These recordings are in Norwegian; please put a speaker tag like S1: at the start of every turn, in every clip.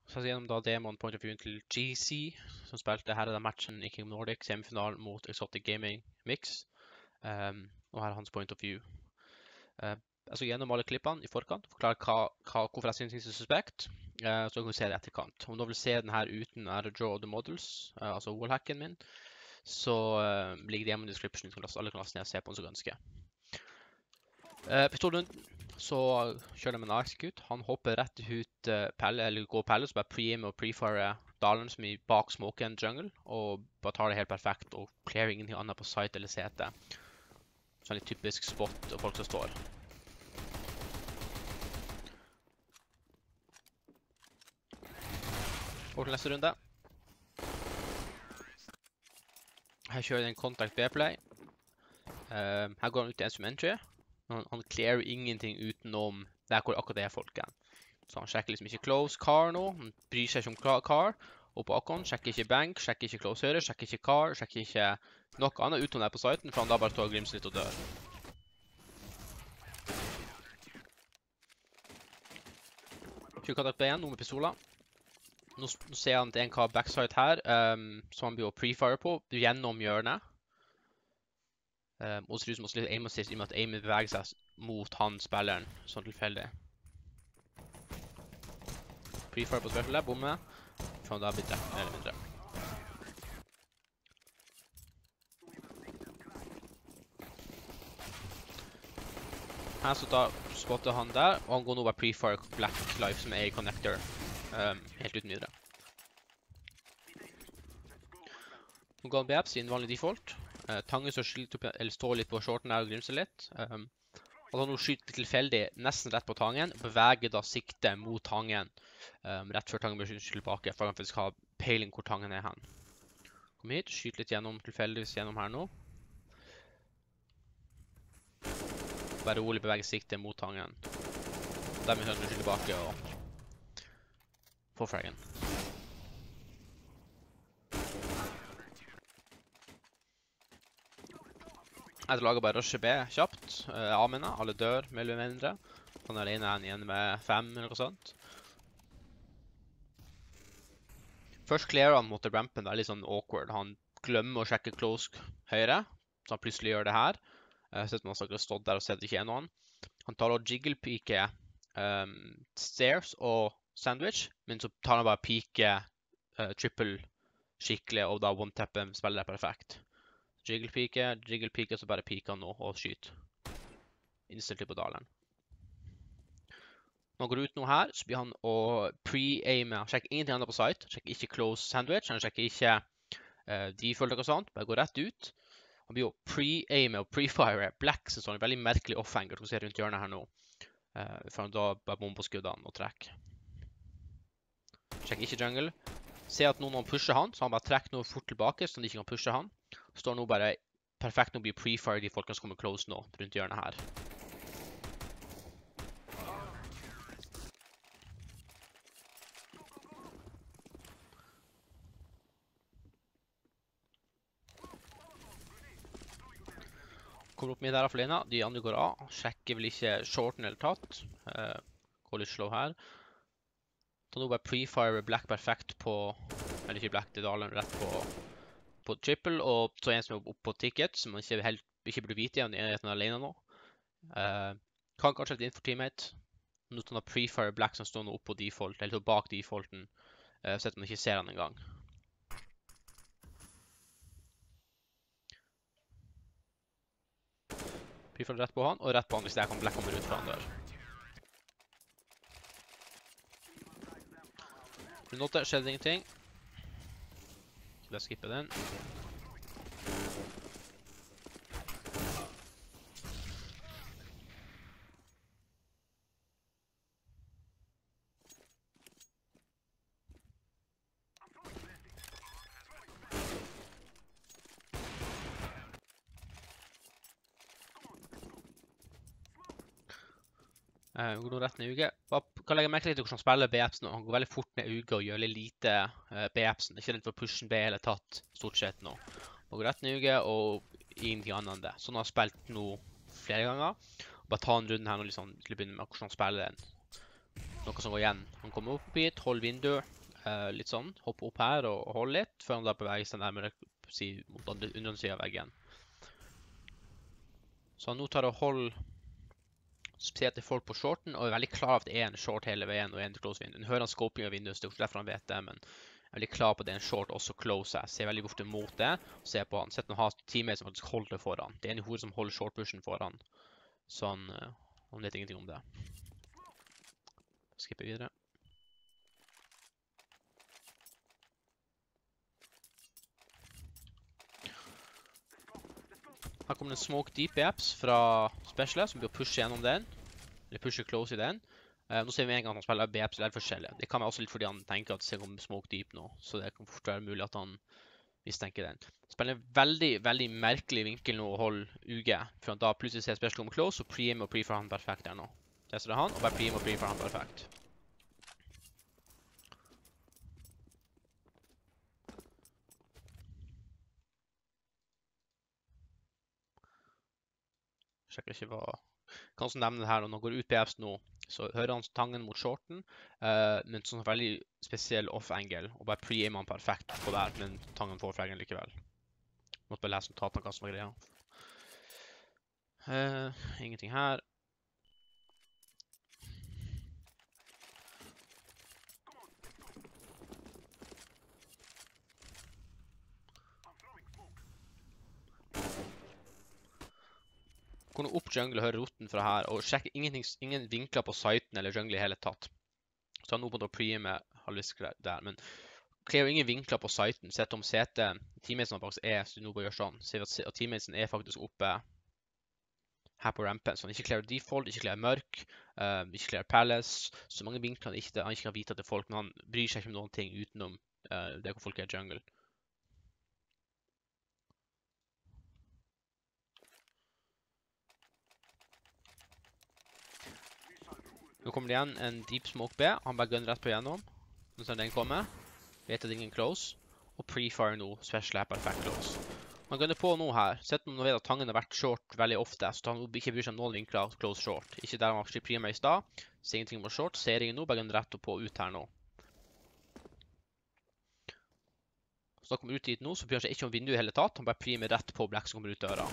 S1: Så gjennom da demoen point of view til GC, som spilte her den matchen i King Nordic, semifinalen mot Exotic Gaming Mix. Og her er hans point of view. Altså gjennom alle klippene i forkant, forklare hvorfor jeg synes det er suspekt, så kan vi se det etterkant. Om du vil se den her uten Draw the Models, altså wallhacken min, så ligger det hjemme i description, så alle kan laste ned og se på den som ønsker. Pistolrunden, så kjører de med en execute. Han hopper rett ut pelle, eller går pelle, så bare pre-aim og pre-fire dalen som er bak smoken jungle, og bare tar det helt perfekt, og clearer ingenting annet på site eller sete. Sånn litt typisk spot og folk som står. Går til neste runde. Her kjører jeg en contact B-play. Her går han ut til instrumentary. Han clearer ingenting utenom der hvor akkurat det er folken. Så han sjekker liksom ikke close car nå. Han bryr seg ikke om car. Og på akkurat sjekker ikke bank, sjekker ikke close høyre, sjekker ikke car, sjekker ikke noe annet utenom det på siten, for han da bare står og glimser litt og dør. Kjører contact B igjen, nå med pistoler. Nå ser han at det er en kar backside her, som han blir å pre-fire på, gjennom hjørnet. Og det ser ut som også litt aim assist, i og med at aimen beveger seg mot han spilleren, sånn tilfeldig. Pre-fire på spørsmålet, bomme, for han da blir drept, mer eller mindre. Her så da spotter han der, og han går nå bare pre-fire Black Life, som er i connector, helt uten videre. Nå går han BAPS i en vanlig default. Tangen står litt på shorten her og glimser litt. Og han nå skyter tilfeldig nesten rett på tangen, og beveger da sikte mot tangen rett før tangen blir skytet tilbake, for han faktisk har peiling hvor tangen er hen. Kom hit, skyt litt gjennom, tilfeldigvis gjennom her nå. Bare rolig beveger sikte mot tangen. Dermed kan han skyte tilbake og få fraggen. Jeg lager bare rushe B kjapt. A-mennene, alle dør mer eller mindre. Han er alene igjen med 5 eller noe sånt. Først clearer han mot rampen, det er litt sånn awkward. Han glemmer å sjekke close høyre, så han plutselig gjør det her. Så man har stått der og sett ikke noen. Han tar også jiggle-pike stairs og sandwich, men så tar han bare pike triple skikkelig, og da one-tappen spiller det perfekt. Jiggle-pike, så bare piker han nå og skyter. Instantly på dalen. Når han går ut nå her, så blir han å pre-aime. Han sjekker ingenting annet på site. Sjekker ikke close sandwich. Han sjekker ikke default og sånt. Bare går rett ut. Han blir å pre-aime og pre-fire Black, så sånn veldig merkelig off-hanger. Du kan se rundt hjørnet her nå. For han da bare bomber skuddene og trekker. Sjekker ikke jungle. Se at noen pusher han, så han bare trekker noe fort tilbake, så han ikke kan pushe han. Står nå bare perfekt nå blir pre-fire de folkene som kommer close nå, rundt hjørnet her. Kommer opp med der alene, de andre går av, sjekker vel ikke shorten eller tatt. Går litt slow her. Så nå bare pre-fire Black perfekt på, eller ikke Black, det er dalen rett på triple, og så en som er oppe på ticket, som man ikke burde vite igjen, er han alene nå. Kan kanskje litt inn for teammate. Nå tar han pre-fire Black som står nå oppe på default, eller bak defaulten, så at man ikke ser han en gang. Pre-fire rett på han, og rett på han hvis det kan Black kommer ut fra han dør. Rundt 8 skjedde ingenting. La skippe den. Går nå rett ned i UG. Kan legge merke litt til hvordan han spiller B-appsen nå. Han går veldig fort ned i UG og gjør litt lite B-appsen. Ikke redd for å pushe B eller tatt stort sett nå. Han går rett ned i UG og ingenting annet enn det. Så han har spilt nå flere ganger. Bare ta en runde her nå liksom, til å begynne med hvordan han spiller den. Noe som går igjen. Han kommer opp hit, hold vindu. litt sånn. Hoppe opp her og holde litt, før han da beveger seg nærmere mot undersiden av veggen. Så han nå tar og holder ser til folk på shorten, og er veldig klar over at det er en short hele veien og en close vindu. Han hører han scoping av vinduet, så det er derfor han vet det, men jeg er veldig klar på at det er en short også close. Jeg ser veldig ofte mot det, og ser på han. Sett han har teammates som faktisk holder det foran. Det er en hore som holder short-pushen foran, så han vet ingenting om det. Skipper videre. Her kommer det en smoke deep apps fra Specialist, som blir å pushe gjennom den. Eller pushe close i den. Nå ser vi en gang at han spiller BAPs eller forskjellig. Det kan være også litt fordi han tenker at det skal komme smoke deep nå, så det kan fort være mulig at han mistenker den. Spiller en veldig, veldig merkelig vinkel nå å holde UG, for han da plutselig ser Special komme close, og pre-aim og pre-fire han perfekt der nå. Det er han, og bare pre-aim og pre-fire han perfekt. Sjekker ikke hva... Jeg kan også nevne det her, når han går ut BFs nå, så hører han tangen mot shorten, men sånn veldig spesiell off-angle, og bare pre-aim han perfekt på der, men tangen får flaggen likevel. Måtte bare lese notatene hva som var greia. Ingenting her. Gå nå opp jungle og høre roten fra her, og sjekke ingen vinkler på siten eller jungle i hele tatt. Så han nå på å pre-aime halvvis der, men klarer ingen vinkler på siten. Sett om CT, teammatesen faktisk er, så du nå bare gjør sånn, ser vi at teammatesen er faktisk oppe her på rampen, så han ikke klarer default, ikke klarer mørk, ikke klarer palace, så mange vinkler han ikke kan vite til folk, men han bryr seg ikke om noen ting utenom det hvor folk er jungle. Nå kommer det igjen en deep smoke B, han bare gunner rett på gjennom, når den kommer, vet at ingen close, og pre-fire nå, special er perfekt close. Han gunner på nå her, sett om han vet at tangen har vært short veldig ofte, så han ikke bryr seg om noen vinkler close short. Ikke der han var pre-aime i stad, ser ingenting om short, ser ingen nå, bare gunner rett på ut her nå. Så da kommer ut dit nå, så bryr han seg ikke om vinduet i hele tatt, han bare pre-aimer rett på black som kommer ut døra.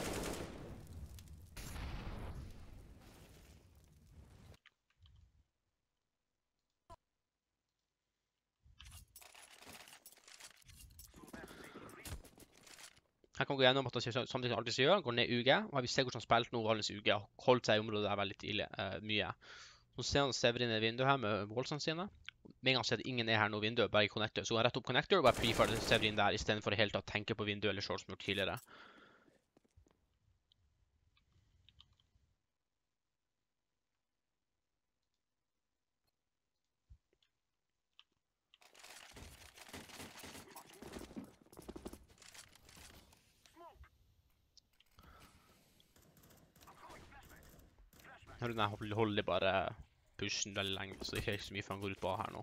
S1: Her kan han gå gjennom at han sier samtidig som alltid gjør, han går ned UG, og vi ser hvordan han spiller nå valgens UG, og holdt seg i området der veldig tidlig, mye. Nå ser han Severin i vinduet her med wallsene sine. Med en gang ser at ingen er her nå vinduet, bare i connector. Så han rett opp connector og bare pre-fire Severin der, i stedet for å helt tatt tenke på vinduet eller short som gjort tidligere. Jeg holder bare pushen veldig lenge, så det er ikke så mye for han går ut på A her nå.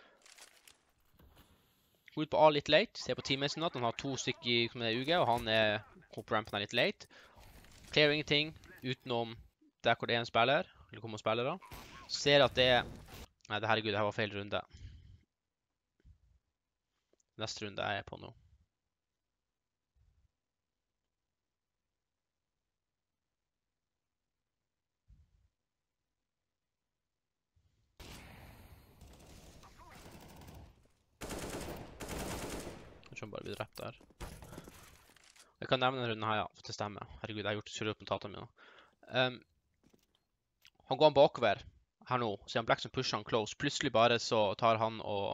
S1: Går ut på A litt late, ser på teammaten at han har 2 stykker som er UG, og han er på rampen her litt late. Clear ingenting utenom der hvor det er en spiller, eller kommer spillere. Ser at det er... Nei, herregud, det her var feil runde. Neste runde er jeg på nå. Som bare blir drept der. Jeg kan nevne denne runden her, ja, for det stemmer. Herregud, jeg har gjort surret opp notatene mine. Han går bakover her nå, så han Black som pusher han close. Plutselig bare så tar han og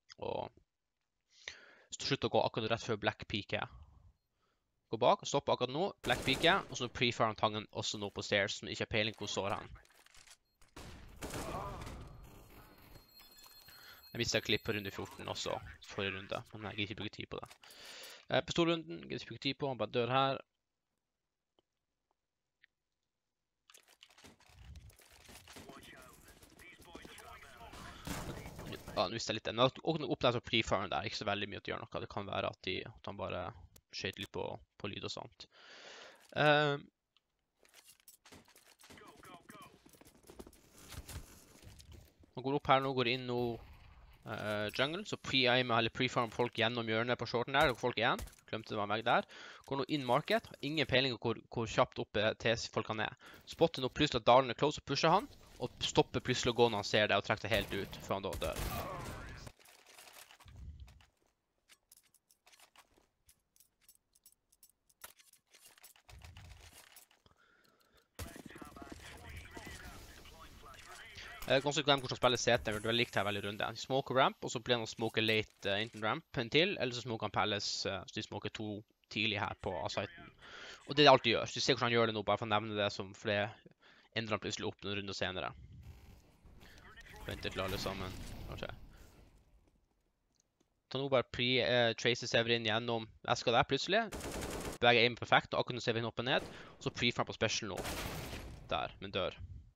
S1: slutter å gå akkurat rett før Black peaker. Går bak og stopper akkurat nå, Black peaker, og så pre-fire han tangen også nå på stairs, som ikke har peiling hvor står han. Jeg mistet klipp på runde 14 også, forrige runde, men jeg gidder ikke bruke tid på det. Pistolrunden, gidder ikke bruke tid på, han bare dør her. Ja, nå visste jeg litt det. Men åpne opp der så pre-firen der, ikke så veldig mye å gjøre noe. Det kan være at han bare skjøt litt på lyd og sånt. Han går opp her nå, går inn nå. jungle, så pre-aimer eller pre-farm folk gjennom hjørnet på shorten der, og folk igjen. Glemte det var meg der. Går nå inn market, har ingen peiling på hvor kjapt oppe TS-folkene er. Spotter nå plutselig at Dalen er close og pusher han, og stopper plutselig å gå når han ser det, og trekker det helt ut, før han da dør. Ganske glem hvordan spiller CT, det er likt her veldig runde. De smoker ramp, og så blir han å smoke late enten ramp en til, eller så smoker han Palace, så de smoker 2 tidlig her på A-siten. Og det er alt de gjør, så de ser hvordan han gjør det nå, bare for å nevne det som, for det endrer han plutselig opp noen runder senere. Venter til alle sammen, kanskje. Ta nå bare pre-tracer Severin gjennom eska der plutselig. Begge aim perfekt, og akkurat Severin opp og ned, og så pre-farm på special nå. Der, men dør.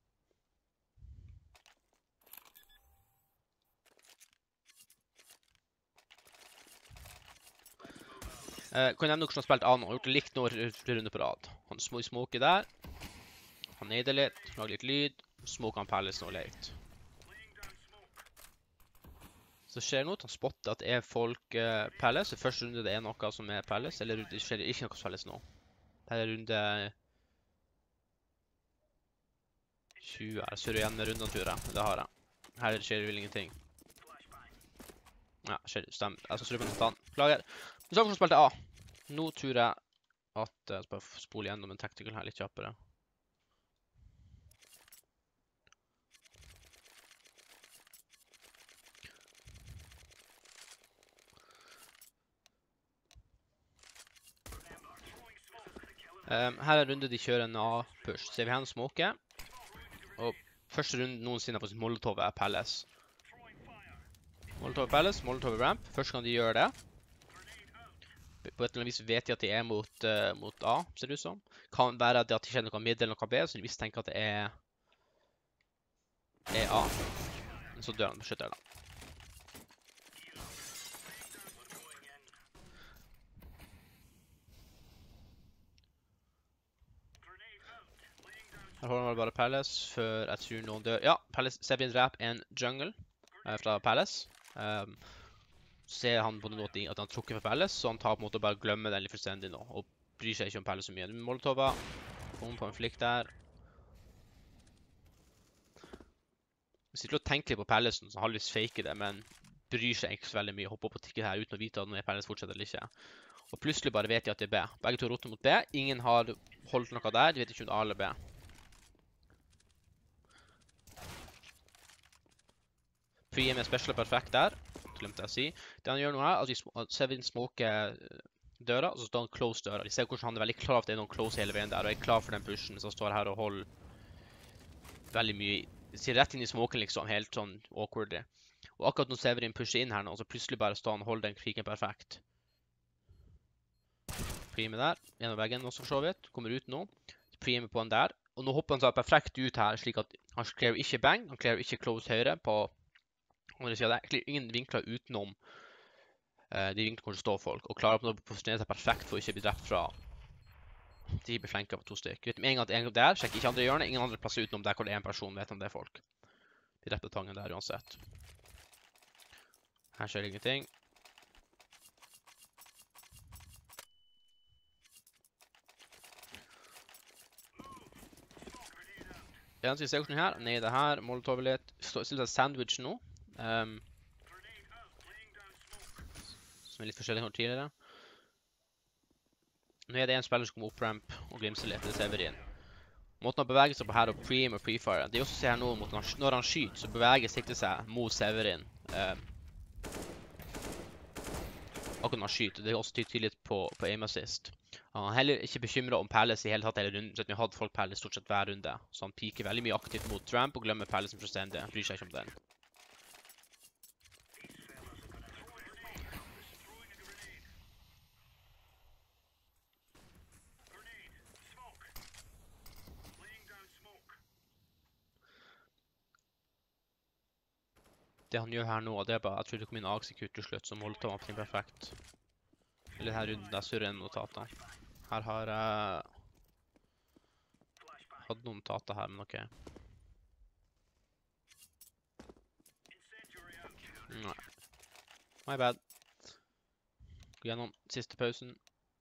S1: Kan nevne hvordan han har spilt an, og har gjort det likt nå flere runder på rad. Han smoker der. Han nader litt, lager litt lyd. Smoker han Palace nå late. Så skjer det nå at han spotter at det er folk Palace. I første runde det er noe som er Palace, eller det skjer ikke noe som Palace nå. Dette er runde 20. Jeg surrer igjen med rundene, tror jeg. Det har jeg. Her skjer det vel ingenting. Ja, stemmer. Jeg skal surre på noe annet. Klager. Men så har vi spilt A. Nå tror jeg at jeg skal bare spole gjennom en tactical her litt kjappere. Her er runde de kjører en A-push. Ser vi her en smoke. Og første runde noensinne på sin Molotov er Palace. Molotov Palace, Molotov ramp. Første gang de gjør det. På et eller annet vis vet de at de er mot A, ser det ut som. Kan være at de kjenner noe middel eller noe B, så de visst tenker at det er A. Men så dør han på skytter da. Her holder man bare Palace før jeg tror noen dør. Ja, Palace Sebin dreper en jungle fra Palace. Ser han på noe at han trukker for Palace, så han tar på en måte bare glemmer den litt fullstendig nå, og bryr seg ikke om Palace så mye. Molotova, kommer på en flikk der. Jeg sitter og tenker litt på Palace, så han har lyst fake det, men bryr seg ikke så veldig mye. Hopper på tikket her uten å vite om Palace fortsetter eller ikke. Og plutselig bare vet de at det er B. Begge to roter mot B. Ingen har holdt noe der, de vet ikke om A eller B. Pre med special er perfekt der. Glemte jeg å si. Det han gjør nå her, at Severin smoker døra, og så står han close døra. De ser hvordan han er veldig klar for at det er noen close hele veien der, og er klar for den pushen, så han står her og holder veldig mye, sier rett inn i smoken liksom, helt sånn awkward. Og akkurat når Severin pusher inn her nå, så plutselig bare står han og holder den krigen perfekt. Prime der, gjennom veggen også for så vidt, kommer ut nå. Prime på han der, og nå hopper han så perfekt ut her, slik at han klarer ikke bang, han klarer ikke close høyre på det er ingen vinkler utenom de vinklene hvor det står folk, og klarer å posisjonere seg perfekt for å ikke bli drept fra de blir flenket på 2 stykker. Vet med en gang at en gang der, sjekker ikke andre hjørne, ingen andre plasser utenom der hvor det er en person, vet om det er folk. De dreper tangen der uansett. Her skjer ingenting. Jeg skal se hvordan her, nede her, Molotov litt, stiller seg sandwich nå. Som er litt forskjellig enn tidligere. Nå er det en spiller som kommer opp ramp og glimser litt, det ser vi inn. Måten han beveger seg på her og pre-aim og pre-fire, det er også å se her nå, når han skyter, så beveger siktet seg mot Severin. Akkurat når han skyter, det er også tydelig på aim assist. Han er heller ikke bekymret om Palace i hele tatt hele runden, så vi har hatt folk Palace stort sett hver runde. Så han piker veldig mye aktivt mot ramp og glemmer Palace for stendig. Han bryr seg ikke om den. Det han gjør her nå, det er bare, jeg tror det kom inn AXIQ til slutt, som holdt av ting perfekt. Eller her runden der surrer en notater. Her har jeg hatt noen notater her, men ok. Nei. My bad. Gå gjennom siste pausen.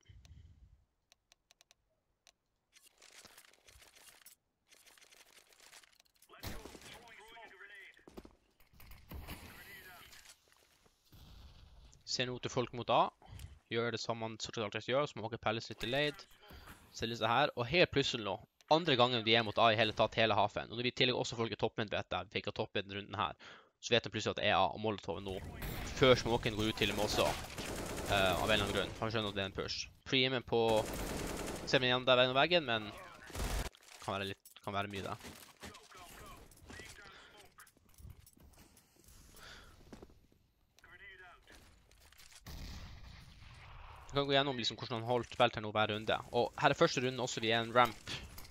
S1: Ser nå til folk mot A. Gjør det samme man alltid gjør. Smoker palace litt delayed. Stiller seg her. Og helt plutselig nå. Andre gangen vi er mot A i hele tatt hele hafen. Og når vi tillegger også folk i toppmid vet det. Vi fikk av toppmid runden her. Så vet de plutselig at det er A og Molotov nå. Før smoken går ut til dem også. Av en eller annen grunn. Han skjønner at det er en push. Pre-aimen på... Ser vi igjen der ved veggen, men... Kan være mye der. Vi kan gå gjennom liksom hvordan han holdt spilt her nå hver runde. Og her er første runden også vi er en ramp.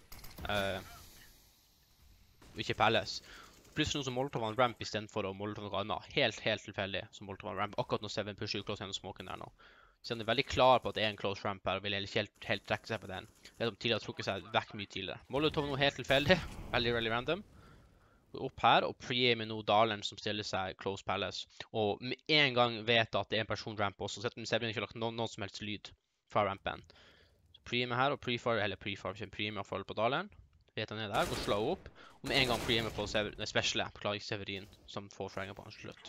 S1: Ikke palace. Plutselig noe som Molotov var en ramp i stedet for å Molotov noe annet. Helt tilfeldig som Molotov var en ramp. Akkurat når Seven pusher ut close gjennom smoken der nå. Så han er veldig klar på at det er en close ramp her, og vil helt trekke seg på den. Det er som tidligere har trukket seg vekk mye tidligere. Molotov nå helt tilfeldig. Veldig random. Går opp her, og pre-aimer nå Dalen som stiller seg close palace. Og med en gang vet at det er en person ramp også, så Severin ikke har lagt noen som helst lyd fra rampen. Så pre-aimer her, og pre-fire, eller pre-fire, ikke pre-aimer i hvert fall på Dalen. Vet han er der, går slow opp. Og med en gang pre-aimer på specialet, klarer ikke Severin som får fragger på hans slutt.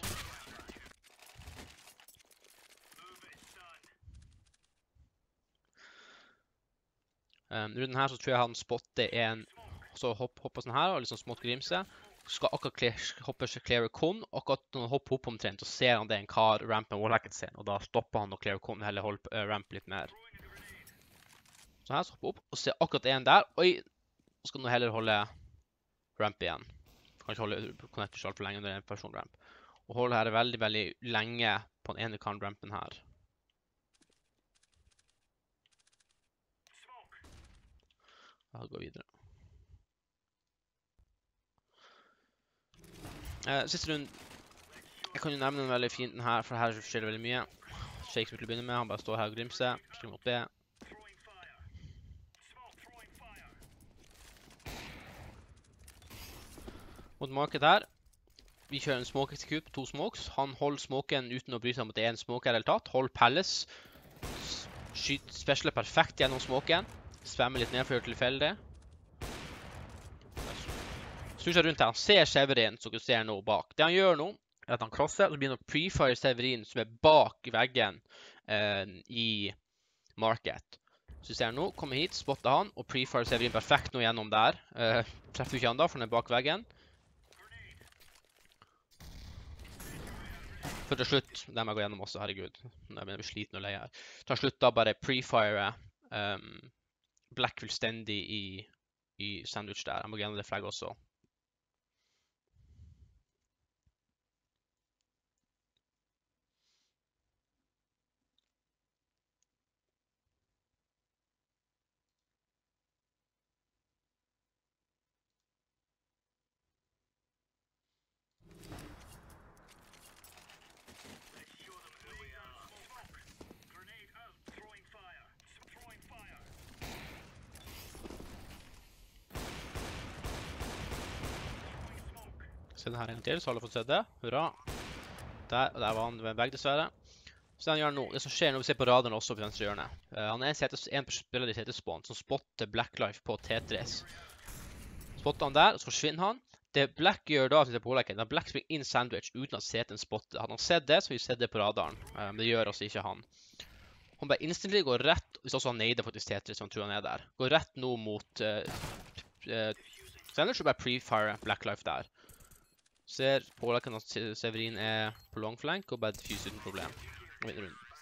S1: Runden her så tror jeg han spotter en, så hopper sånn her, og liksom smått grimse. Skal akkurat hoppe clear con, akkurat når han hopper opp omtrent, så ser han det en kar rampen wallhacket sin, og da stopper han å clear con, eller holde ramp litt mer. Så her så hopper opp, og ser akkurat en der, oi, så skal han heller holde ramp igjen. Kan ikke holde connector alt for lenge under en person ramp. Og holde her veldig lenge på den ene kan rampen her. Da går vi videre. Siste rund, jeg kan jo nevne den veldig fint den her, for her skjer det veldig mye. Shakes vil begynne med, han bare står her og grimser, springer mot B. Mot market her, vi kjører en smoke execute på 2 smokes. Han holder smoken uten å bry seg om at det er en smoke her eller tatt. Hold palace, skyter specialet perfekt gjennom smoken, svemmer litt ned for å gjøre tilfeldig. Snur seg rundt her, han ser Severin som du ser nå bak. Det han gjør nå, er at han crosser, og så begynner han å pre-fire Severin som er bak veggen i market. Så du ser nå, kommer hit, spotter han, og pre-fire Severin perfekt nå gjennom der. Treffer ikke han da, for han er bak veggen. For til slutt, det må jeg gå gjennom også, herregud. Jeg begynner å bli sliten og lei her. Til slutt da bare pre-fire Black fullstendig i sandwich der. Jeg må gå gjennom det flagget også. Se den her en til, så alle har fått sett det. Hurra. Der var han ved en vegg dessverre. Så det han gjør nå, det som skjer når vi ser på radaren også på venstre hjørne. Han er en spiller i CT-spawn som spotter Blacklife på Tetris. Spotter han der, så forsvinner han. Det Black gjør da, hvis jeg på da Black springer inn sandwich uten at CT-en spotter. Hadde han sett det, så vil vi se det på radaren. Det gjør altså ikke han. Han bare instantly går rett, hvis også han neider faktisk Tetris, så han tror han er der. Går rett nå mot sandwich og bare pre-fire Blacklife der. Ser pålakken at Severin er på long flank og bare diffuse uten problem. Og vinner runden.